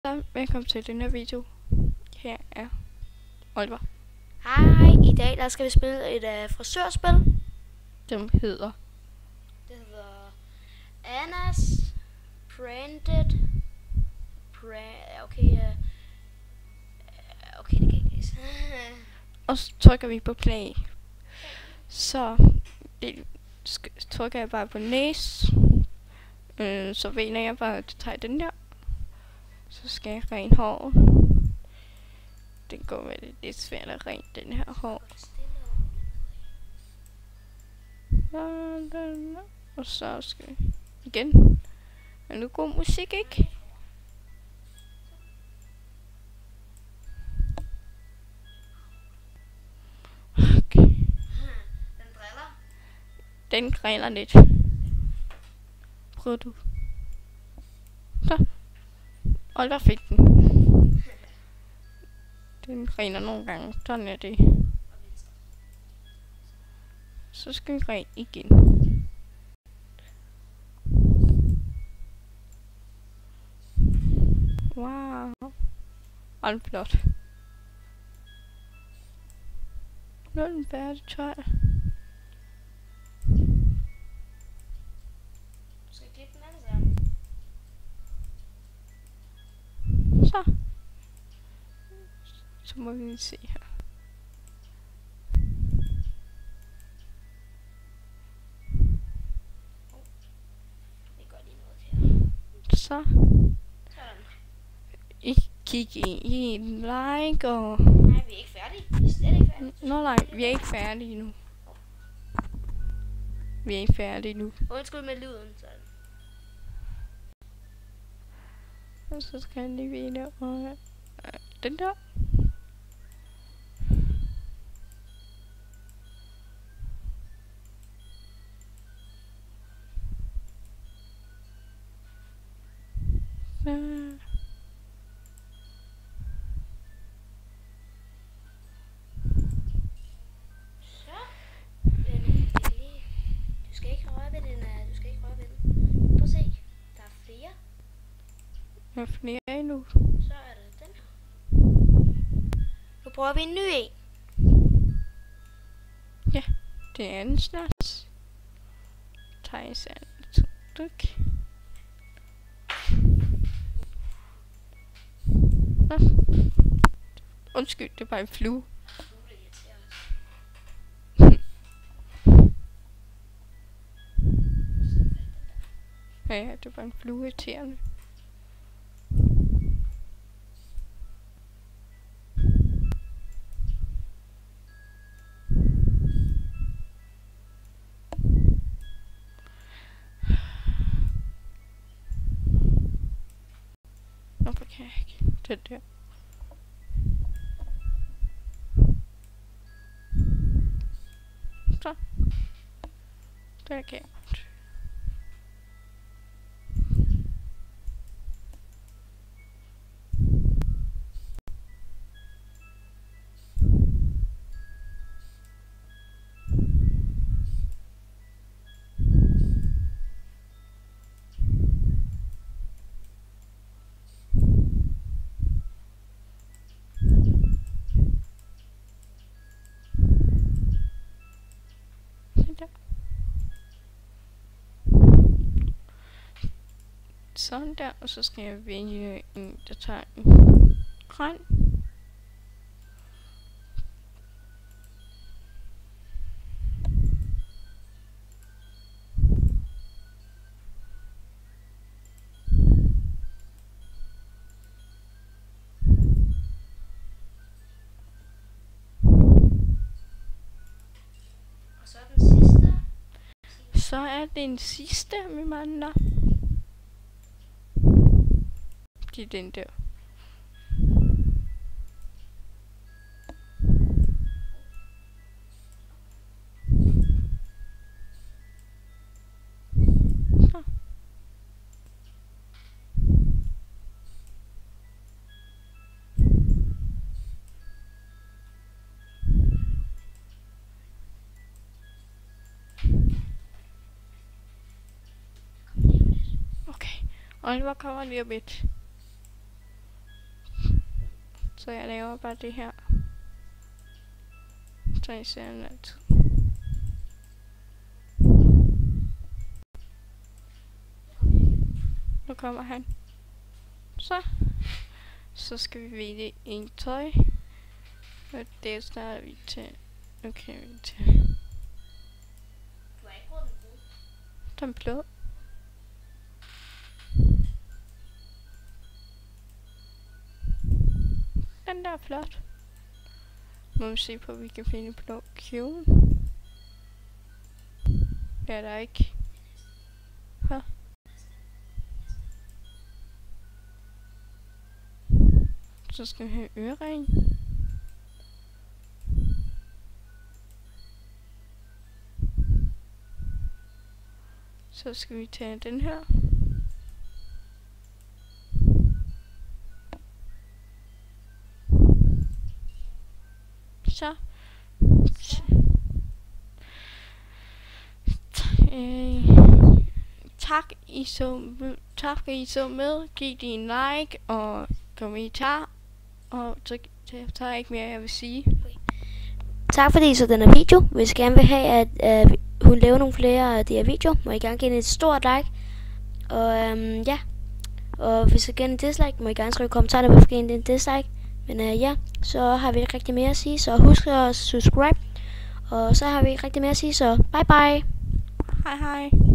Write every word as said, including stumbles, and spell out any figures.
Så velkommen til den her video. Her er Oliver. Hej, i dag der skal vi spille et uh, frisørspil. Dem hedder Det hedder Annas Branded Brand. Okay, uh, okay, det kan jeg ikke læse. Og så trykker vi på play. Så det, sk- trykker jeg bare på næse. øh, Så vender jeg bare at tage den der. Så skal jeg rene håret. Det går med det lidt svært at rene den her hår. Og så skal vi igen. Er nu god musik, ikke? Okay. Den driller. Den griner lidt. Prøv du. Så. Oliver fik den. Den griner nogle gange. Sådan er det. Så skal vi grine igen. Wow. Og den flot. Nu er den færdig, tror jeg. Du skal klippe den alle sammen. Så. Så må vi se her. Det gør lige noget her. Så. Sådan. I kig i, i en like og... Nej, vi er ikke færdige. Vi er slet ikke færdige. Nå nej, vi er ikke færdige nu. Vi er ikke færdige nu. Undskyld med lyden, sådan. Og så skal jeg lige vide og øh, den der. Så. Så. Den er lige. Du skal ikke røre ved den. uh, Du skal ikke røre ved den. Prøv at se. Der er flere. Jeg er flere endnu. Så er der den her. Nu prøver vi en ny en. Ja, det er en snaps. Thijs er et stykke. Nå. Undskyld, det er bare en flue. Ja, ja, det er bare en flue irriterende. Hvorfor kan jeg ikke? Det der. Så. Der kan jeg. Sådan der, og så skal jeg vælge en, der tager en grøn. Og så den sidste. Så er det den sidste, vi mangler. Det er den der. Så. Okay, Oliver kommer lige om lidt. Så jeg laver bare det her. Så I ser den altid. Nu kommer han. Så. Så skal vi vælge en tøj. Og det starter vi til. Okay, vi til. Du har ikke brugt den blå. Den blå. Den der er flot. Må vi se på, at vi kan finde en blå kjole. Det er der ikke. Her. Så skal vi have ørering. Så skal vi tage den her. Så. Øh, tak I så tak I så med. Giv det en like og kommentar. Og så der er ikke mere jeg vil sige. Tak fordi I så denne video. Hvis I gerne vil have at øh, hun laver nogle flere af de her videoer, må I gerne give den et stort like. Og øhm, ja. Og hvis I gerne en dislike, må I gerne skrive i kommentarerne, hvorfor I gerne en dislike. Men øh, ja, så har vi ikke rigtig mere at sige. Så husk at subscribe. Og så har vi ikke rigtig mere at sige. Så bye bye. Hej hej.